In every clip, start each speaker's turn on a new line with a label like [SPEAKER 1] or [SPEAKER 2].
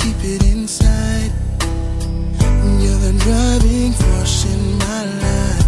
[SPEAKER 1] keep it inside. You're the driving force in my life.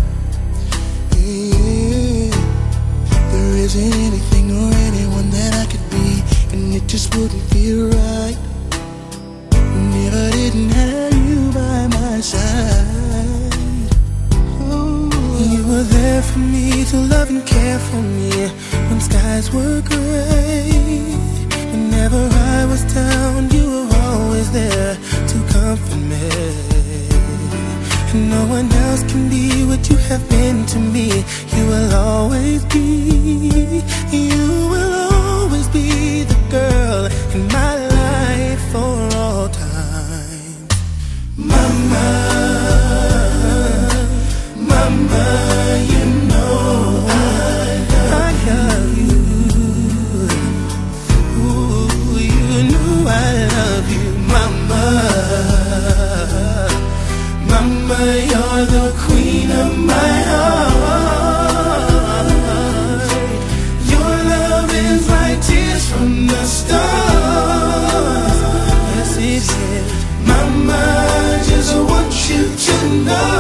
[SPEAKER 1] Yeah. There isn't anything or anyone that I could be, and it just wouldn't feel right if I didn't have you by my side. Oh. You were there for me to love and care for me when skies were gray. Whenever I was down, you were always there to comfort me. And no one else can be what you have been to me. You will always be, you will always be the girl in my life for all time. Mama, mama, you know I love you. Ooh, you know I love you, mama. Mama, you're the queen of my heart. Your love is like tears from the stars. Yes, it is. Mama, I just want you to know,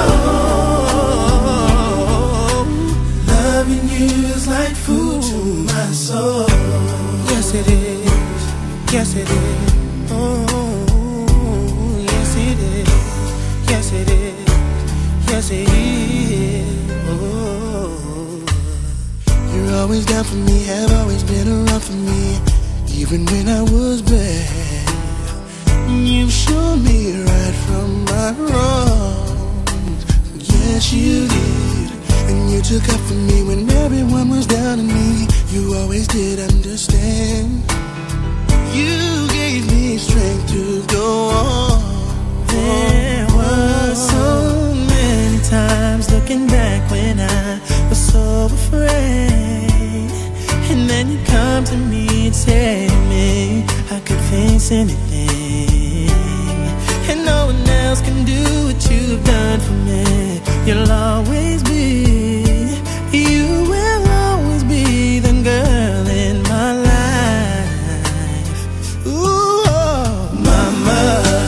[SPEAKER 1] loving you is like food to my soul. Yes, it is. Yes, it is. Oh, yes, it is. Yes, it is. Yes, it is. Oh. You're always down for me, have always been around for me, even when I was bad. You showed me right from my wrongs. Yes, you did. And you took up for me when everyone was down on me. You always did understand. You gave me strength to go on. There were so many times looking back when I was so afraid, and then you come to me and say to me I could face anything, and no one else can do what you've done for me. You'll always be, you will always be the girl in my life. Ooh, oh, mama,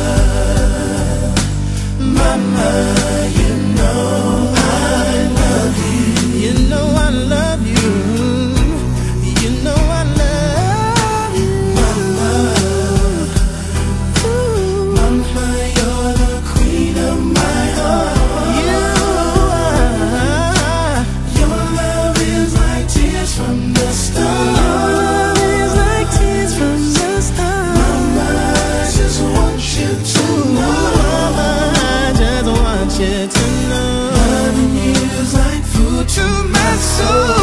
[SPEAKER 1] mama, you know I love you. You know I love you. You know I love you, mama. Ooh. Mama, you're the queen of my heart. You are. Your love is like tears from the stars. Your love is like tears from the stars. Mama, I just want you to know. Mama, I just want you to know. Loving you is like food to my soul.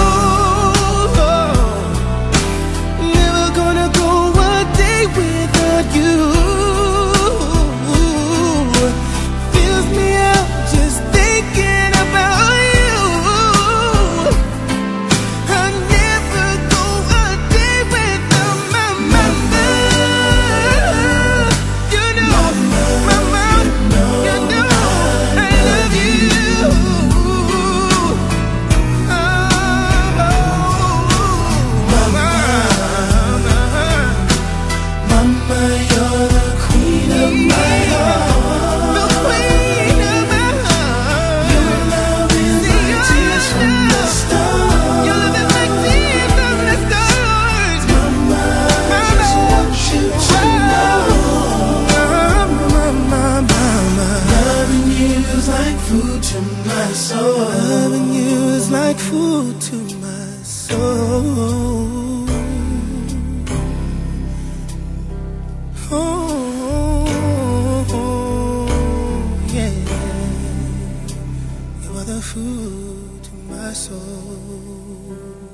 [SPEAKER 1] Never gonna go a day without you. Fills me up just thinking about you. I'll never go a day without my mama. You know, mama, you know I love you. Mama, you're the queen of my heart. The queen of my heart. Your love is like tears from the stars. Your love is like tears from the stars. Mama, I just want you to know. Mama, loving you is like food to my soul. Loving you is like food to my soul. Oh, yeah. You are the food to my soul.